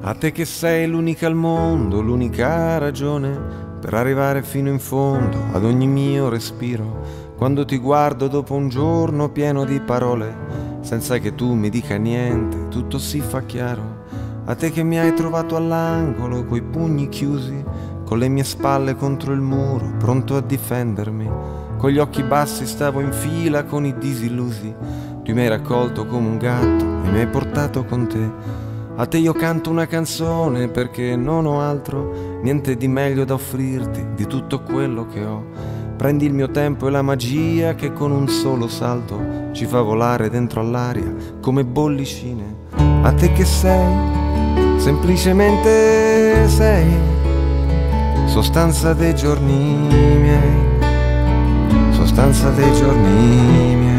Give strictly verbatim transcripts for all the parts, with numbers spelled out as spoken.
A te che sei l'unica al mondo, l'unica ragione per arrivare fino in fondo ad ogni mio respiro. Quando ti guardo dopo un giorno pieno di parole, senza che tu mi dica niente, tutto si fa chiaro. A te che mi hai trovato all'angolo, coi pugni chiusi, con le mie spalle contro il muro, pronto a difendermi. Con gli occhi bassi stavo in fila con i disillusi. Tu mi hai raccolto come un gatto e mi hai portato con te. A te io canto una canzone perché non ho altro, niente di meglio da offrirti di tutto quello che ho. Prendi il mio tempo e la magia che con un solo salto ci fa volare dentro all'aria come bollicine. A te che sei, semplicemente sei, sostanza dei giorni miei, sostanza dei giorni miei.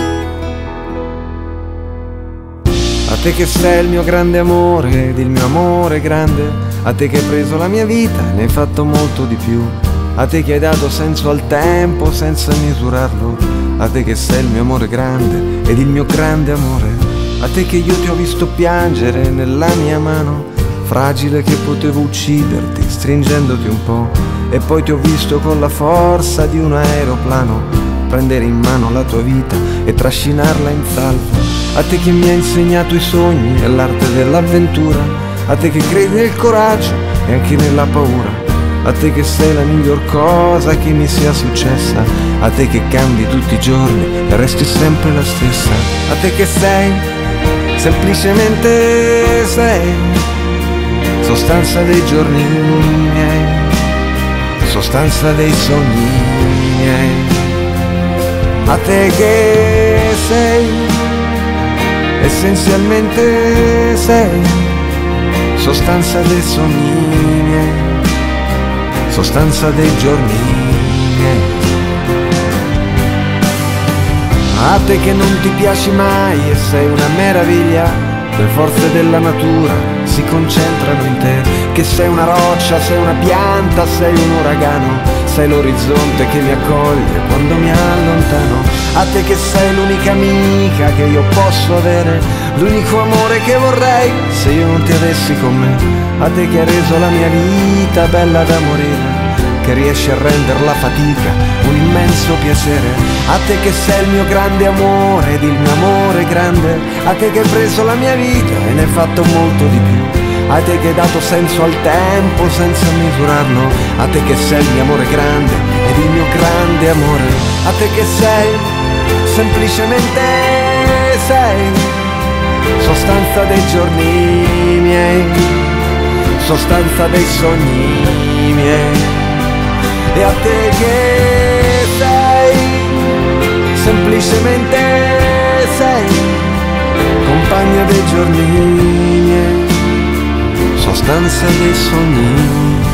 A te che sei il mio grande amore ed il mio amore grande, a te che hai preso la mia vita e ne hai fatto molto di più, a te che hai dato senso al tempo senza misurarlo, a te che sei il mio amore grande ed il mio grande amore, a te che io ti ho visto piangere nella mia mano, fragile che potevo ucciderti stringendoti un po', e poi ti ho visto con la forza di un aeroplano prendere in mano la tua vita e trascinarla in salvo. A te che mi hai insegnato i sogni e l'arte dell'avventura, a te che credi nel coraggio e anche nella paura, a te che sei la miglior cosa che mi sia successa, a te che cambi tutti i giorni e resti sempre la stessa, a te che sei, semplicemente sei, sostanza dei giorni miei, sostanza dei sogni miei. A te che sei, essenzialmente sei, sostanza dei sogni miei, sostanza dei giorni miei. A te che non ti piaci mai e sei una meraviglia, le forze della natura si concentrano in te, che sei una roccia, sei una pianta, sei un uragano, sei l'orizzonte che mi accoglie quando mi allontano. A te che sei l'unica amica che io posso avere, l'unico amore che vorrei se io non ti avessi con me. A te che hai reso la mia vita bella da morire, che riesci a rendere la fatica un immenso piacere. A te che sei il mio grande amore ed il mio amore grande, a te che hai preso la mia vita e ne hai fatto molto di più, a te che hai dato senso al tempo senza misurarlo, a te che sei il mio amore grande ed il mio grande amore, a te che sei, semplicemente sei, sostanza dei giorni miei, sostanza dei sogni miei. E a te che sei, semplicemente sei, compagna dei giorni miei, sostanza dei sogni.